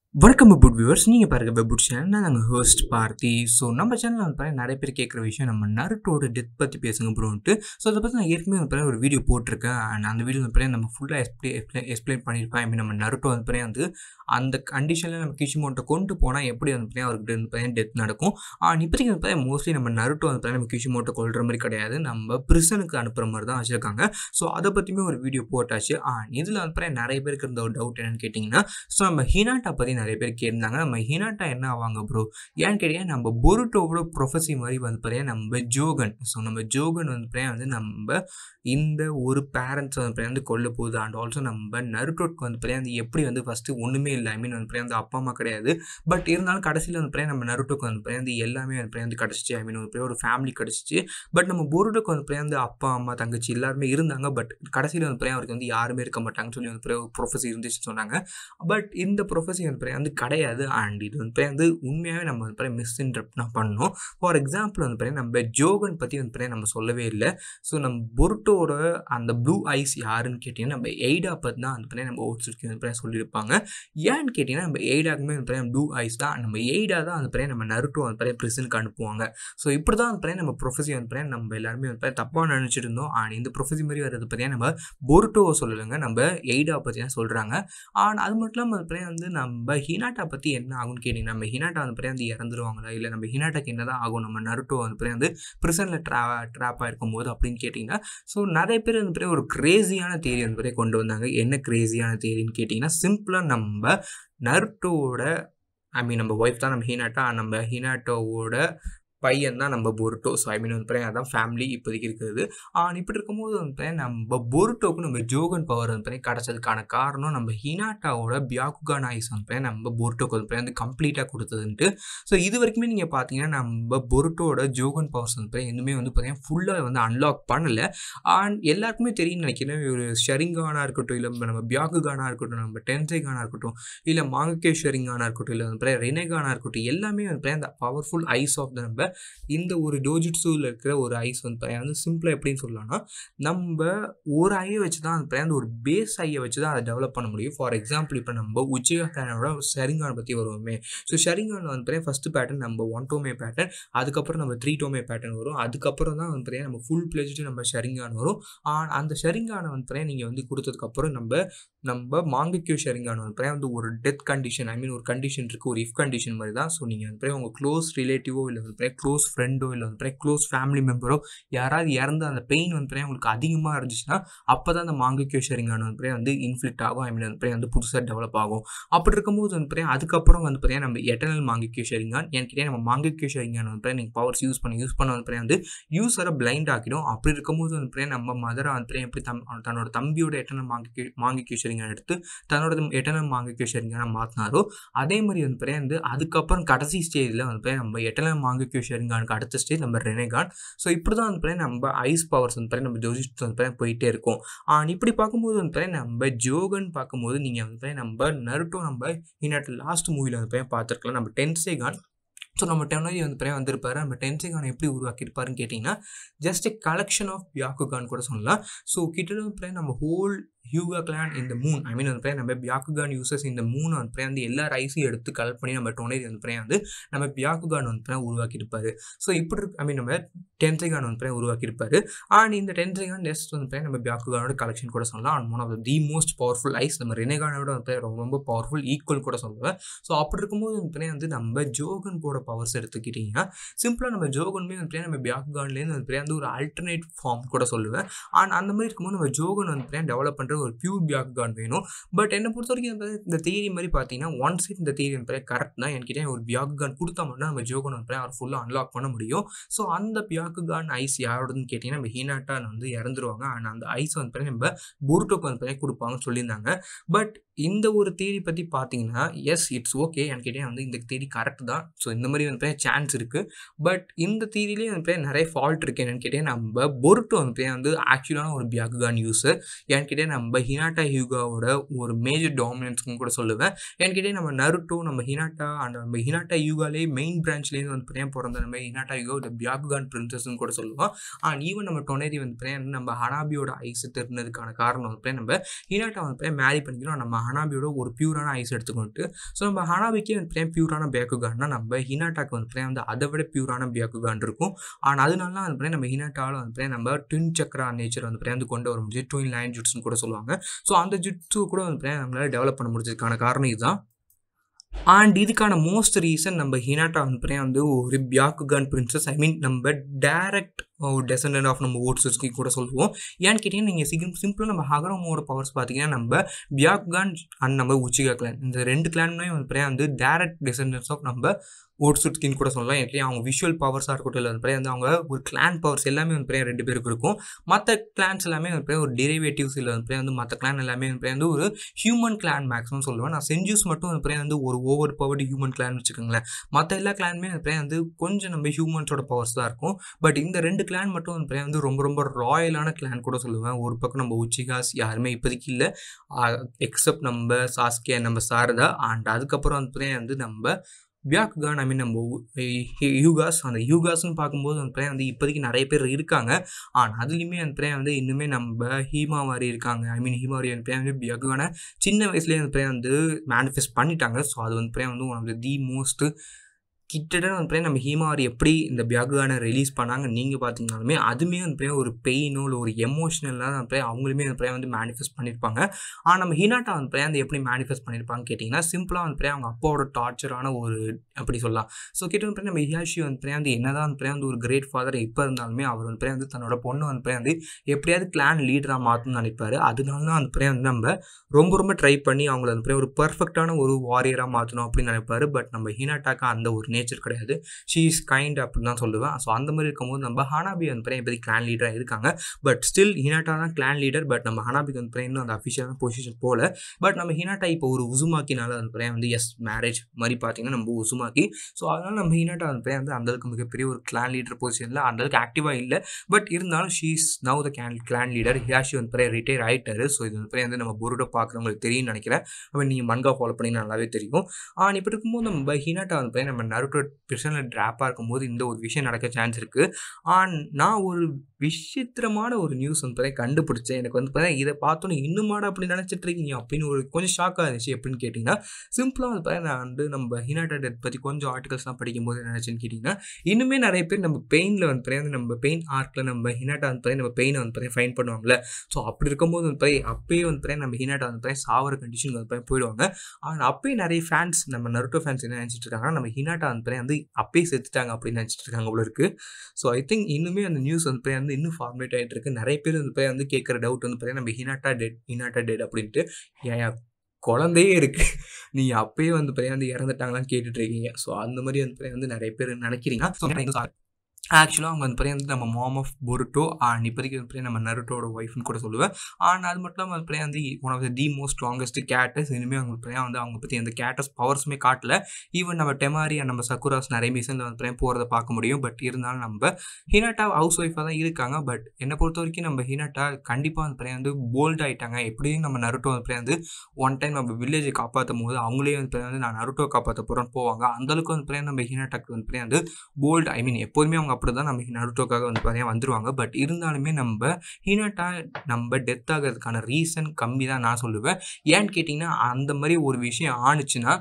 வணக்கம் வெபுட் வியூவர்ஸ், நீங்கள் பாருங்கள் வெபுட் சேனல். நான் நாங்கள் ஹோஸ்ட் பார்த்தி. ஸோ நம்ம சேனலில் வந்து பாருங்கள் நிறைய பேர் கேட்குற விஷயம் நம்ம நருட்டோட டெத் பற்றி பேசுங்க ப்ரோன்ட்டு. ஸோ அதை பற்றி நான் ஏற்கனவே வந்து ஒரு வீடியோ போட்டிருக்கேன். அண்ட் அந்த வீடியோ வந்து நம்ம ஃபுல்லாக எக்ஸ்பிளைன் பண்ணியிருப்பேன். ஐ மீன் நம்ம நருட்டோ வந்து அந்த கண்டிஷனில் நம்ம கிஷிமோட்டோ கொண்டு போனால் எப்படி வந்து அவருக்கு வந்து டெத் நடக்கும். இப்போதைக்கு வந்து மோஸ்ட்லி நம்ம நருட்டோ வந்து நம்ம கிஷிமோட்டோ கொள்கிற மாதிரி கிடையாது, நம்ம பிரிசனுக்கு அனுப்புகிற மாதிரி தான் வச்சுருக்காங்க. ஸோ அதை பற்றியுமே ஒரு வீடியோ போட்டாச்சு. இதில் வந்து நிறைய பேருக்கு இருந்த ஒரு டவுட் என்னென்னு கேட்டிங்கன்னா, ஸோ நம்ம ஹினாட்டா பற்றி நிறைய பேர் கேட்டிருந்தாங்க. நம்ம ஹினாட்டா என்ன ஆவாங்க ப்ரோ ஏன்னு கேட்டீங்கன்னா, நம்ம பொருட்டோவோட ப்ரொஃபஸி மாதிரி வந்து பார்த்தீங்கன்னா நம்ம ஜோகன். ஸோ நம்ம ஜோகன் வந்து நம்ம இந்த ஒரு பேரண்ட்ஸ் வந்து கொல்ல போகுது. அண்ட் ஆல்சோ நம்ம நருட்டோக்கு வந்து பார்த்தீங்கன்னா எப்படி வந்து ஃபஸ்ட்டு ஒன்றுமே இல்லை, ஐ மீன் வந்து அப்பா அம்மா கிடையாது. பட் இருந்தாலும் கடைசியில் வந்து நம்ம நருட்டோக்கு வந்து எல்லாமே வந்து கிடச்சிச்சு. ஐ மீன் ஒரு ஃபேமிலி கிடச்சிச்சு. பட் நம்ம பொருட்டோக்கு வந்து அப்பா அம்மா தங்கச்சி எல்லாருமே இருந்தாங்க. பட் கடைசியில் வந்து அவருக்கு வந்து யாருமே இருக்க மாட்டாங்கன்னு சொல்லி வந்து ஒரு ப்ரொஃபஸி இருந்துச்சு சொன்னாங்க. பட் இந்த ப்ரொஃபஸி வந்து கிடையாது. அண்ட் இது வந்து உண்மையாகவே நம்ம வந்து மிஸ்இன்டர்ப்ட் பண்ணோம். ஃபார் எக்ஸாம்பிள் வந்து நம்ம ஜோகன் பற்றி வந்து நம்ம சொல்லவே இல்லை. ஸோ நம்ம பொருட்டோட அந்த ப்ளூ ஐஸ் யாருன்னு கேட்டிங்கன்னா நம்ம எய்டா பற்றி தான் வந்து நம்ம ஓட்ஸுக்கு வந்து சொல்லியிருப்பாங்க. ஏன்னு கேட்டிங்கன்னா நம்ம எய்டாக்குமே வந்து ப்ளூ ஐஸ் தான். நம்ம எய்டா தான் வந்து நம்ம நருட்டோ வந்து பிரிசனுக்கு அனுப்புவாங்க. ஸோ இப்படி தான் வந்து நம்ம ப்ரொஃபஸி வந்து நம்ம எல்லாருமே வந்து தப்பாக நினச்சிட்டு இருந்தோம். அண்ட் இந்த ப்ரொஃபஸி மாதிரி வர்றது பார்த்தீங்கன்னா நம்ம பொருட்டோவை சொல்லலைங்க, நம்ம எய்டா பற்றி தான் சொல்கிறாங்க. அண்ட் அது மட்டும் இல்லாமல் வந்து நம்ம ஹினாட்டா பற்றி என்ன ஆகும்னு கேட்டிங்கன்னா, நம்ம ஹினாட்டா வந்து இறந்துருவாங்களா, இல்லை நம்ம ஹினாட்டாக்கு என்ன தான் ஆகும் நம்ம நருட்டோ வந்து பிரிசனில் ட்ராப் ஆகிருக்கும் போது அப்படின்னு கேட்டிங்கன்னா, ஸோ நிறைய பேர் வந்து ஒரு கிரேசியான தியரி வந்து கொண்டு வந்தாங்க. என்ன கிரேசியான தியரின்னு கேட்டிங்கன்னா, சிம்பிளாக நம்ம நருட்டோவோட ஐ மீன் நம்ம ஒய்ஃப் தான் நம்ம ஹினாட்டா. நம்ம ஹினாட்டோவோட பையன் தான் நம்ம பொருட்டோ. ஸோ ஐ மீன் வந்து அதான் ஃபேமிலி இப்போதைக்கு இருக்கிறது. இப்படி இருக்கும்போது வந்து நம்ம பொருட்டோக்கு நம்ம ஜோகன் பவர் வந்து கிடச்சதுக்கான காரணம் நம்ம ஹினாட்டாவோட பியாக்குகான் ஐஸ் வந்து நம்ம பொருட்டோக்கு வந்து கம்ப்ளீட்டாக கொடுத்ததுன்ட்டு. ஸோ இது வரைக்குமே நீங்கள் பார்த்தீங்கன்னா நம்ம பொருட்டோட ஜோகன் பவர்ஸ் வந்து எதுவுமே வந்து பார்த்தீங்கன்னா ஃபுல்லாக வந்து அன்லாக் பண்ணலை. அண்ட் எல்லாருக்குமே தெரியும்னு நினைக்கிறேன், ஒரு ஷரிங்கானாக இருக்கட்டும், இல்லை நம்ம பியாக்குகானாக இருக்கட்டும், நம்ம டென்சைகானாக இருக்கட்டும், இல்லை மாங்கக்கே ஷரிங்கானாக இருக்கட்டும், இல்லை வந்து ரெனேகானாக இருக்கட்டும், எல்லாமே வந்து அந்த பவர்ஃபுல் ஐஸ் ஆஃப் த நம்ம இந்த ஒரு டோஜிட்ஸுவில் இருக்கிற ஒரு ஐஸ் வந்து சிம்பிளாக எப்படின்னு சொல்லலாம்னா, நம்ம ஒரு ஐயை வச்சு தான் அந்த ஒரு பேஸ் ஐயை வச்சு தான் அதை டெவலப் பண்ண முடியும். ஃபார் எக்ஸாம்பிள் இப்போ நம்ம உச்சிகா கேனோட ஷரிங்கான் பற்றி வருவோமே. ஸோ ஷரிங்கான் வந்து ஃபஸ்ட்டு பேட்டர்ன் நம்ம 1 டோமே பேட்டர்ன், அதுக்கப்புறம் நம்ம 3 டோமே பேட்டர்ன் வரும். அதுக்கப்புறம் தான் வந்து நம்ம ஃபுல் பிளெஜ்டு நம்ம ஷரிங்கான் வரும். அந்த ஷரிங்கானை வந்து நீங்கள் வந்து கொடுத்ததுக்கப்புறம் நம்ம மாங்கக்யூ ஷரிங்கான் வந்து ஒரு டெத் கண்டிஷன், ஐ மீன் ஒரு கண்டிஷன் இருக்குது, ஒரு இஃப் கண்டிஷன் மாதிரி தான். ஸோ நீங்கள் வந்து உங்கள் க்ளோஸ் ரிலேட்டிவோ இல்லை வந்து க்ளோஸ் ஃப்ரெண்டோ இல்லை வந்து க்ளோஸ் ஃபேமிலி மெம்பரோ யாராவது இறந்து அந்த பெயின் வந்து உங்களுக்கு அதிகமாக இருந்துச்சுன்னா அப்போ தான் அந்த மாங்கக்யூ ஷரிங்கான் வந்து இன்ஃப்ளிக்ட் ஆகும். ஐ மீன் வந்து புதுசாக டெவலப் ஆகும். அப்படி இருக்கும்போது வந்து அதுக்கப்புறம் வந்து பார்த்தீங்கன்னா நம்ம எட்டர்னல் மாங்கக்யூ ஷரிங்கான் என்கிட்ட நம்ம மாங்கக்யூ ஷரிங்கான் வந்து நீங்கள் பவர்ஸ் யூஸ் பண்ண வந்து யூஸரை பிளைண்ட் ஆக்கிடும். அப்படி இருக்கும்போது வந்து நம்ம மதரை வந்து எப்படி தன்னோட தம்பியோட எட்டர்னல் மாங்கக்யூ ஷரிங்கான் எடுத்து தன்னோட எட்டர்னல் மாங்கக்யூ ஷரிங்கானை மாற்றினாரோ அதே மாதிரி வந்து அதுக்கப்புறம் கடைசி ஸ்டேஜில் வந்து நம்ம எட்டர்னல் மாங்கக்யூ ஷரிங்கானுக்கு அடுத்த ஸ்டேஜ் நம்ம ரெனேகான். ஸோ இப்படி தான் வந்து நம்ம ஐஸ் பவர்ஸ் வந்து நம்ம ஜோஜிட்ஸு வந்து போயிட்டே இருக்கும். இப்படி பார்க்கும்போது வந்து நம்ம ஜோகன் பார்க்கும்போது நீங்கள் வந்து நம்ம நருட்டோ நம்ம ஹினாட்டா லாஸ்ட் மூவியில் வந்து பார்த்துருக்கலாம். நம்ம டென்சைகான், ஸோ நம்ம டெனரி வந்து வந்திருப்பாரு. நம்ம டென்சைகான் எப்படி உருவாக்கியிருப்பாருன்னு கேட்டிங்கன்னா, just a collection of Byakugan கூட சொல்லலாம். ஸோ கிட்டத்தட்ட நம்ம ஹோல் ஹியூகா கிளான் இந்த மூன், ஐ மீன் வந்து நம்ம பியாக்குகான் யூசர்ஸ் இந்த மூணு வந்து எல்லா ரைஸையும் எடுத்து கலெக்ட் பண்ணி நம்ம டொனேரி வந்து நம்ம பியாக்குகான் வந்து உருவாக்கியிருப்பாரு. ஸோ இப்படி ஐ மீன் நம்ம டென்சைகான் வந்து உருவாக்கியிருப்பாரு. அண்ட் இந்த டென்சைகான் ஜஸ்ட் வந்து நம்ம பியாக்குகானோட கலெக்ஷன் கூட சொல்லலாம். And one of the most powerful eyes நம்ம ரெனேகானோட வந்து ரொம்ப பவர்ஃபுல் ஈக்குவல் கூட சொல்லுவேன். ஸோ அப்படி இருக்கும்போது வந்து நம்ம ஜோகன் கூட பவர்ஸ் எடுத்துக்கிட்டிங்கன்னா சிம்பிளாக நம்ம ஜோகனுமே வந்து நம்ம பியாக்குகான்லேருந்து வந்து ஒரு ஆல்டர்னேட் ஃபார்ம் கூட சொல்லுவேன். அண்ட் அந்த மாதிரி இருக்கும்போது நம்ம ஜோகன் வந்து டெவலப் பண்ணுற ஒரு பியூர் பியாக்குகான் வேணும். பட் என்னை பொறுத்த வரைக்கும் இந்த தியரி மாதிரி பார்த்தீங்கன்னா ஒன் சைட் இந்த தியரி வந்து கரெக்ட் தான். என்கிட்ட ஒரு பியாக்குகான் கொடுத்தா மட்டும் நம்ம ஜோகன் வந்து அவர் ஃபுல்லாக அன்லாக் பண்ண முடியும். ஸோ அந்த பியாக்குகான் ஐஸ் யாரோடன்னு கேட்டிங்கன்னா நம்ம ஹினாட்டா வந்து இறந்துருவாங்க. அண்ட் அந்த ஐஸ் வந்து நம்ம பொருட்டோக்கு வந்து கொடுப்பாங்கன்னு சொல்லியிருந்தாங்க. பட் இந்த ஒரு தியரி பற்றி பார்த்தீங்கன்னா எஸ் இட்ஸ் ஓகே, என்கிட்ட வந்து இந்த தியரி கரெக்ட் தான். ஸோ இந்த மாதிரி வந்து சான்ஸ் இருக்குது. பட் இந்த தியரிலேயே வந்து நிறைய ஃபால்ட் இருக்குது. என்னென்னு கேட்டிங்கன்னா நம்ம பொருட்டோ வந்து ஆக்சுவலான ஒரு பியாக்குகான் யூஸர். என்கிட்ட நம்ம ஹினாட்டா ஹியூகாவோட ஒரு மேஜர் டாமினன்ஸ்னு கூட சொல்லுவேன். என்கிட்ட நம்ம நருட்டோ, நம்ம ஹினாட்டா அண்ட் நம்ம ஹினாட்டா யூகாலே மெயின் பிரான்ச்லேருந்து வந்து பிறந்த நம்ம ஹினாட்டா யூகா ஒரு பியாக்குகான் பிரின்சஸ்ன்னு கூட சொல்லுவோம். அண்ட் ஈவன் நம்ம டொனேரி வந்து நம்ம ஹனாபியோட ஐஸ் திருனதுக்கான காரணம் வந்து நம்ம ஹினாட்டா வந்து மேரி பண்ணிக்கிறோம். நம்ம ஹனாபியோட ஒரு பியூரான ஐஸ் எடுத்துக்கிட்டு ஸோ நம்ம ஹனாபிக்கே வந்து பியூரான பியாக்குகான்னா நம்ம ஹினாட்டாக்கு வந்து அதை விட பியூரான பியாக்குகான் இருக்கும். ஆனால் அதனால வந்து நம்ம ஹினாட்டாவில் வந்து நம்ம ட்வின் சக்ரா நேச்சர் வந்து கொண்டு வர முடிஞ்சு ட்வின் லைன் ஜுட்ஸ்னு கூட சொல்லுவாங்க. ஸோ அந்த ஜுட்ஸு கூட வந்து நம்மளால டெவலப் பண்ண முடிஞ்சதுக்கான காரணம் இதுதான். அண்ட் இதுக்கான மோஸ்ட் ரீசன் நம்ம ஹினாட்டா வந்து ஒரு பியாக்குகான் பிரின்சஸ் நம்ம டைரக்ட் டெசண்டன்ட் ஆஃப் நம்ம ஓட்ஸஸ்க்கு கூட சொல்லுவோம். ஏன்னு கேட்டிங்கன்னா நீங்கள் சிம்பிளாக நம்ம ஹகரமோட பவர்ஸ் பார்த்தீங்கன்னா நம்ம பியாக்குகான் அண்ட் நம்ம உச்சிகா கிளான் இந்த 2 கிளானுமே வந்து டைரக்ட் டெசண்டன்ஸ் ஆஃப் நம்ம ஓட்ஸுட்ஸ்கின்னு கூட சொல்லலாம். எனக்கு அவங்க விஷுவல் பவர்ஸாக இருக்கட்டும் இல்லை வந்து அவங்க ஒரு கிளான் பவர்ஸ் எல்லாமே வந்து 2 பேருக்கு இருக்கும். மற்ற கிளான்ஸ் எல்லாமே ஒரு டெரிவேட்டிவ்ஸ் இல்லை வந்து மற்ற கிளான் எல்லாமே வந்து ஒரு ஹியூமன் கிளான் மேக்ஸிமம் சொல்லுவேன். நான் செஞ்சூஸ் மட்டும் வந்து ஒரு ஓவர் பவர்டு ஹியூமன் கிளான் வச்சுக்கோங்களேன். மற்ற எல்லா கிளானுமே வந்து கொஞ்சம் நம்ம ஹியூமன்ஸோட பவர்ஸ் தான் இருக்கும். பட் இந்த 2 கிளான் மட்டும் வந்து ரொம்ப ரொம்ப ராயலான கிளான் கூட சொல்லுவேன். ஒரு பக்கம் நம்ம உச்சிகாஸ் யாருமே இப்போதைக்கு இல்லை எக்ஸப்ட் நம்ம சாஸ்கே நம்ம சாரதா. அண்ட் அதுக்கப்புறம் வந்து நம்ம பியாக்குகான் நம்ம யூகாஸ் அந்த யூகாஸ்ன்னு பார்க்கும்போது வந்து இப்போதைக்கு நிறைய பேர் இருக்காங்க. ஆனால் அதுலேயுமே வந்து இன்னுமே நம்ம ஹீமாவாரி இருக்காங்க. ஹீமாவாரி வந்து பியாக்குகான சின்ன வயசுலேயே வந்து மேனிஃபெஸ்ட் பண்ணிட்டாங்க. ஸோ அது வந்து ஒன் ஆஃப் தி மோஸ்ட் கிட்டத்தட்ட நம்ம ஹீமாவாரி எப்படி இந்த பியாக்குகானை ரிலீஸ் பண்ணாங்க நீங்கள் பார்த்தீங்கன்னாலுமே அதுவுமே ஒரு பெயினோ இல்லை ஒரு எமோஷ்னலாக அவங்களுமே வந்து மேனிஃபெஸ்ட் பண்ணியிருப்பாங்க. ஆனால் நம்ம ஹினாட்டா எப்படி மேனிஃபெஸ்ட் பண்ணியிருப்பாங்க கேட்டிங்கன்னா சிம்பிளாக அவங்க அப்பாவோட டார்ச்சரான ஒரு அப்படி சொல்லலாம். ஸோ கிட்ட நம்ம ஹியாஷி வந்து என்னதான் வந்து ஒரு கிரேட் ஃபாதர் இப்போ இருந்தாலுமே அவர் வந்து தன்னோட பொண்ணு வந்து எப்படியாவது கிளான் லீடராக மாற்றணும்னு நினைப்பார். அதனால தான் வந்து நம்ம ரொம்ப ரொம்ப ட்ரை பண்ணி அவங்கள ஒரு பர்ஃபெக்டான ஒரு வாரியராக மாற்றணும் அப்படின்னு நினைப்பார். பட் நம்ம ஹினாட்டாக்கு அந்த ஒரு நேச்சர் கிடையாது. ஷீ இஸ் கைண்ட் அப்படின்னு தான் சொல்லுவேன். ஸோ அந்த மாதிரி இருக்கும்போது நம்ம ஹனாபி வந்து இப்போதைக்கு கிளான் லீடராக இருக்காங்க. பட் ஸ்டில் ஹினாட்டா தான் கிளான் லீடர். பட் நம்ம ஹனாபிக்கு வந்து இன்னும் அந்த அஃபிஷியலான பொசிஷன் போல. பட் நம்ம ஹினாட்டா இப்போ ஒரு உசுமாக்கினால வந்து எஸ் மேரேஜ் மாதிரி பார்த்தீங்கன்னா நம்ம உசுமாக்கி. ஸோ அதனால் நம்ம ஹினாட்டா வந்து அந்தளவுக்கு மிகப்பெரிய ஒரு கிளான் லீடர் பொசிஷனில் அந்தளவுக்கு ஆக்டிவாக இல்லை. பட் இருந்தாலும் she is now the clan leader. Hiashi வந்து ரிட்டையர் ஆகிட்டாரு. ஸோ இது வந்து நம்ம போருட்டோ பார்க்குறவங்களுக்கு தெரியும்னு நினைக்கிறேன். நீங்கள் மன்கா ஃபாலோ பண்ணி நல்லாவே தெரியும். இப்படி இருக்கும்போது நம்ம ஹினாட்டா வந்து நம்ம நருட்டோ பெர்சனல் ட்ராப்பாக இருக்கும்போது இந்த ஒரு விஷயம் நடக்க சான்ஸ் இருக்குது. நான் ஒரு விசித்திரமான ஒரு நியூஸ் வந்து கண்டுபிடிச்சேன். எனக்கு வந்து இதை பார்த்தோன்னே இன்னுமாட அப்படி நினச்சிட்டு இருக்கீங்க அப்படின்னு ஒரு கொஞ்சம் ஷாக்காக இருந்துச்சு. எப்படின்னு கேட்டிங்கன்னா சிம்பிளாக வந்து நான் வந்து நம்ம ஹினாட்டா டெத் பற்றி கொஞ்சம் ஆர்டிகல்ஸ்லாம் படிக்கும்போது நினச்சின்னு கேட்டிங்கன்னா இன்னுமே நிறைய பேர் நம்ம பெயினில் வந்து நம்ம பெயின் ஆர்க்கில் நம்ம ஹினாட்டா வந்து நம்ம பெயினை வந்து ஃபைன் பண்ணுவாங்கள்ல. ஸோ அப்படி இருக்கும்போது வந்து அப்பயே வந்து நம்ம ஹினாட்டா வந்து சாவர கண்டிஷன் வந்து போயிடுவாங்க. ஆனால் அப்பயே நிறைய ஃபேன்ஸ் நம்ம நருட்டோ ஃபேன்ஸ் என்ன நினச்சிட்டு இருக்காங்கன்னா நம்ம ஹினாட்டா வந்து அப்பயே செத்துட்டாங்க அப்படின்னு நினச்சிட்டு இருக்காங்க அவ்வளோ இருக்குது. ஸோ ஐ திங்க் இன்னுமே அந்த நியூஸ் வந்து இன்னும் ஃபார்மேட் ஆகிட்டு இருக்கு. நிறைய பேர் வந்து கேட்குற டவுட் வந்து நம்ம ஹினாட்டா டெட் அப்படின்ட்டு ஏன் குழந்தையே இருக்குது நீங்கள் அப்பயே வந்து இறந்துட்டாங்களான்னு கேட்டுட்டு இருக்கீங்க. ஸோ அந்த மாதிரி வந்து நிறைய பேர் நினைக்கிறீங்க. ஸோ ஆக்சுவலாக அவங்க வந்து நம்ம மாம் ஆஃப் பொருட்டோ அண்ட் இப்போதைக்கு வந்து நம்ம நருட்டோட ஒய்ஃப்னு கூட சொல்லுவேன். அண்ட் அது மட்டும் இல்லாமல் வந்து one of the most strongest characters. இனிமேல் அவங்க அவங்க பற்றி அந்த கேரக்டர்ஸ் பவர்ஸுமே காட்டல. ஈவன் நம்ம டெமாரி அண்ட் நம்ம சக்குராஸ் நிறைய மிஷனில் வந்து போகிறத பார்க்க முடியும். பட் இருந்தாலும் நம்ம ஹினாட்டா ஹவுஸ் ஒய்ஃபாக தான் இருக்காங்க. பட் என்னை பொறுத்த வரைக்கும் நம்ம ஹினாட்டா கண்டிப்பாக வந்து போல்ட் ஆகிட்டாங்க. எப்படியும் நம்ம நருட்டோ வந்து ஒன் டைம் நம்ம வில்லேஜை காப்பாற்றும் போது அவங்களே வந்து நான் நருட்டோ காப்பாற்ற போகிறோன்னு போவாங்க. அந்தளவுக்கு வந்து நம்ம ஹினாட்டாக்கு வந்து போல்ட் எப்போதுமே அவங்க அப்படி தான் நம்ம நருட்டோக்காக வந்து வந்துருவாங்க. பட் இருந்தாலுமே நம்ம ஹினாட்டா நம்ம டெத் ஆகிறதுக்கான ரீசன் கம்மி தான் நான் சொல்லுவேன். ஏன்னு கேட்டிங்கன்னா அந்த மாதிரி ஒரு விஷயம் ஆணுச்சுன்னா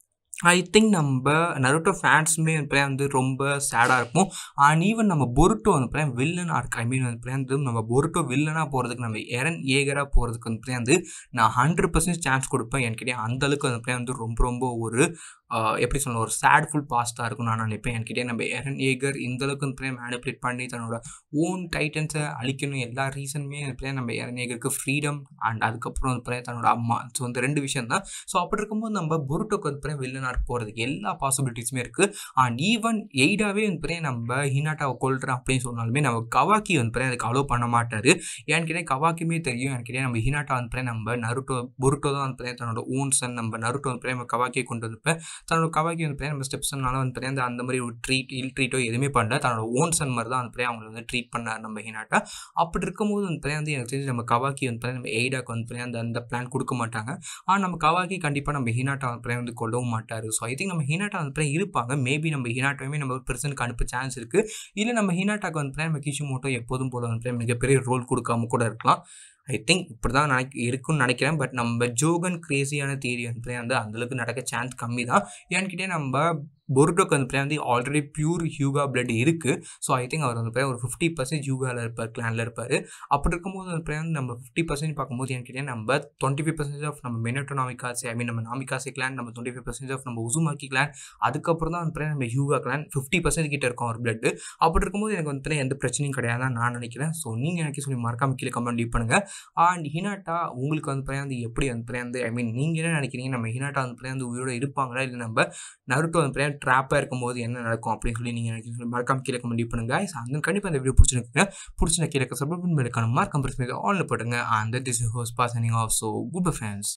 ஐ திங்க் நம்ம நருட்டோ ஃபேன்ஸுமே வந்து ரொம்ப சேடாக இருக்கும். அண்ட் ஈவன் நம்ம பொருட்டோ வந்து வில்லனாக இருக்கு. வந்து நம்ம பொருட்டோ வில்லனாக போகிறதுக்கு நம்ம எரன் ஏகராக போகிறதுக்கு வந்து நான் 100% சான்ஸ் கொடுப்பேன். என்கிட்ட அந்தளவுக்கு வந்து ரொம்ப ரொம்ப ஒரு எப்படி சொல்லணும் ஒரு சேட்ஃபுல் பாஸ்ட்டாக இருக்கும் நான் நினைப்பேன். என்கிட்ட நம்ம எரன் ஏகர் இந்தளவுக்கு மேனிப்புலேட் பண்ணி தன்னோட ஓன் டைட்டன்ஸை அழிக்கணும் எல்லா ரீசனுமே நம்ம எரன் ஏகருக்கு ஃப்ரீடம் அண்ட் அதுக்கப்புறம் தன்னோட அம்மா. ஸோ அந்த 2 விஷயம் தான். ஸோ அப்படி இருக்கும்போது நம்ம பொருட்டோக்கு வந்து வில்லனாக போகிறதுக்கு எல்லா பாசிபிலிட்டிஸுமே இருக்குது. அண்ட் ஈவன் எய்டாவே வந்து நம்ம ஹினாட்டாவை கொள்கிறோம் அப்படின்னு சொன்னாலுமே நம்ம கவாக்கி வந்து அதுக்கு அலோவ் பண்ண மாட்டார். ஏன்னு கேட்டால் கவாக்கியுமே தெரியும் என்கிட்ட நம்ம ஹினாட்டா வந்து நம்ம நருட்டோ பொருட்டோ தான் வந்து தன்னோட ஓன் சன் நம்ம நருட்டோ வந்து நம்ம கவாக்கியை கொண்டு வந்துப்பேன். தன்னோட கவாக்கி வந்து நம்ம ஸ்டெப்ஸ்னால வந்து அந்த மாதிரி ஒரு ட்ரீட்டோ எதுவுமே பண்ணல. தன்னோட ஓன் சன் மாதிரி தான் வந்து அவங்களை வந்து ட்ரீட் பண்ணார் நம்ம ஹினாட்டா. அப்படி இருக்கும்போது வந்து எனக்கு தெரிஞ்சு நம்ம கவாக்கி வந்து நம்ம எய்டாக்கு வந்து அந்த பிளான் கொடுக்க மாட்டாங்க. ஆனால் நம்ம கவாக்கி கண்டிப்பாக நம்ம ஹினாட்டா வந்து கொல்லவும் மாட்டார். ஸோ ஐ திங்க் நம்ம ஹினாட்டா வந்து இருப்பாங்க. மேபி நம்ம ஹினாட்டாவே நம்ம பிரசனுக்கு அனுப்ப சான்ஸ் இருக்குது. இல்லை நம்ம ஹினாட்டாக்கு வந்து நம்ம கிஷிமோட்டோ எப்போதும் போல வந்து மிகப்பெரிய ரோல் கொடுக்காம கூட இருக்கலாம். ஐ திங்க் இப்படி தான் இருக்குன்னு நினைக்கிறேன். பட் நம்ம ஜோகன் கிரேசியான தியரி வந்து அந்தளவுக்கு நடக்க சான்ஸ் கம்மி தான். ஏன்னு கேட்டால் நம்ம பொருட்டோக்கு வந்து ஆல்ரெடி பியூர் ஹியூகா பிளட் இருக்குது. ஸோ ஐ திங்க் அவர் வந்து ஒரு 50% ஹியூகாவில் இருப்பார், கிளானில் இருப்பார். அப்படி இருக்கும்போது வந்து நம்ம 50% பார்க்கும்போது ஏன்னு கேட்டால் நம்ம 25% ஆஃப் நம்ம மெனோட்டோ நாமிகாசே, ஐ மீன் நம்ம நாமிகாசே கிளான், நம்ம 25% ஆஃப் நம்ம உசுமாக்கி கிளான், அதுக்கப்புறம் தான் வந்து நம்ம ஹியூகா கிளான் 50% கிட்ட இருக்கும் அவர் பிளட். அப்படி இருக்கும்போது எனக்கு வந்து எந்த பிரச்சனையும் கிடையாது நான் நினைக்கிறேன். ஸோ நீங்கள் எனக்கு சொல்லி மறக்காம கீழே கமெண்ட் லீவ் பண்ணுங்கள். அண்ட் ஹினாட்டா உங்களுக்கு வந்து எப்படி வந்து ஐ மீன் நீங்கள் என்ன நினைக்கிறீங்க? நம்ம ஹினாட்டா வந்து உயிரோட இருப்பாங்களா, இல்லை நம்ம நருட்டோ வந்து ட்ராப்பாக இருக்கும்போது என்ன நடக்கும் அப்படின்னு சொல்லி நீங்கள் எனக்கு மறக்காம கீழே கமெண்ட் லீவ் பண்ணுங்க. அந்த கண்டிப்பாக அந்த வீடியோ பிடிச்சிருக்கீங்க கீழே சப்ஸ்கிரைப் பண்ணி மறக்காம ஆன்ல போட்டுங்க. And this is host boss signing off. So good bye friends.